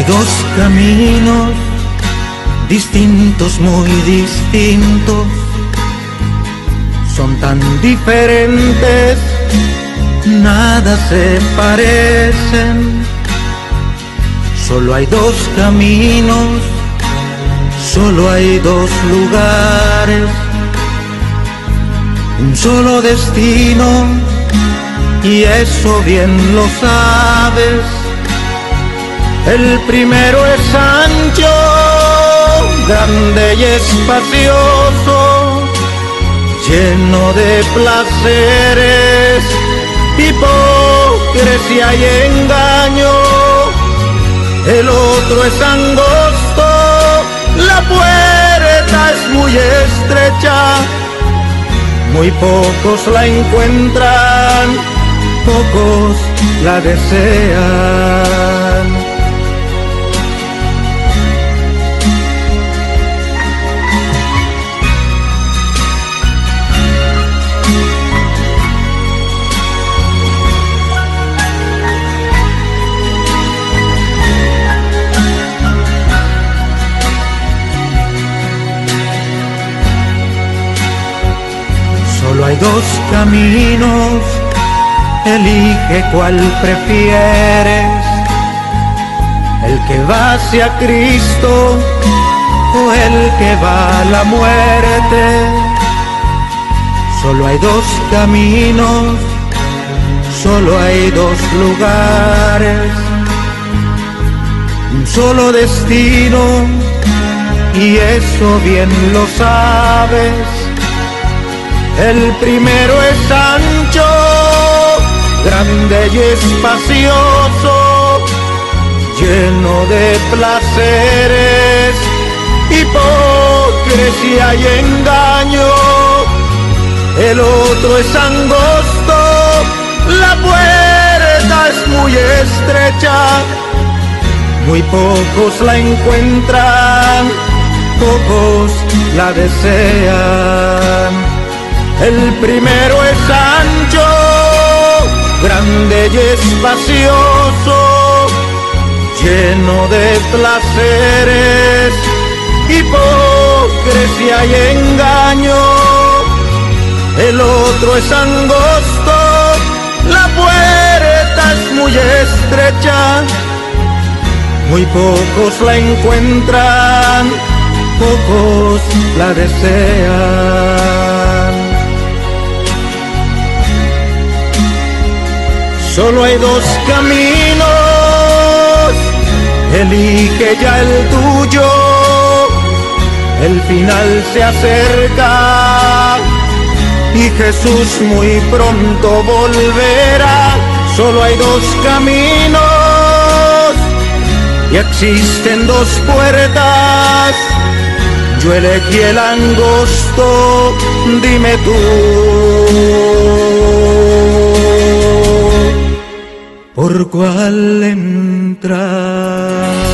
hay dos caminos distintos, muy distintos, son tan diferentes, nada se parecen. Solo hay dos caminos, solo hay dos lugares, un solo destino, y eso bien lo sabes. El primero es ancho, grande y espacioso, lleno de placeres, hipocresía y engaño. El otro es angosto, la puerta es muy estrecha, muy pocos la encuentran, pocos la desean. Solo hay dos caminos, elige cuál prefieres, el que va hacia Cristo o el que va a la muerte. Solo hay dos caminos, solo hay dos lugares, un solo destino, y eso bien lo sabes. El primero es ancho, grande y espacioso, lleno de placeres, hipocresía y engaño. El otro es angosto, la puerta es muy estrecha, muy pocos la encuentran, pocos la desean. El primero es ancho, grande y espacioso, lleno de placeres, hipocresía y engaño. El otro es angosto, la puerta es muy estrecha, muy pocos la encuentran, pocos la desean. Solo hay dos caminos, elige ya el tuyo, el final se acerca y Jesús muy pronto volverá. Solo hay dos caminos y existen dos puertas, yo elegí el angosto, dime tú, ¿por cuál entrar?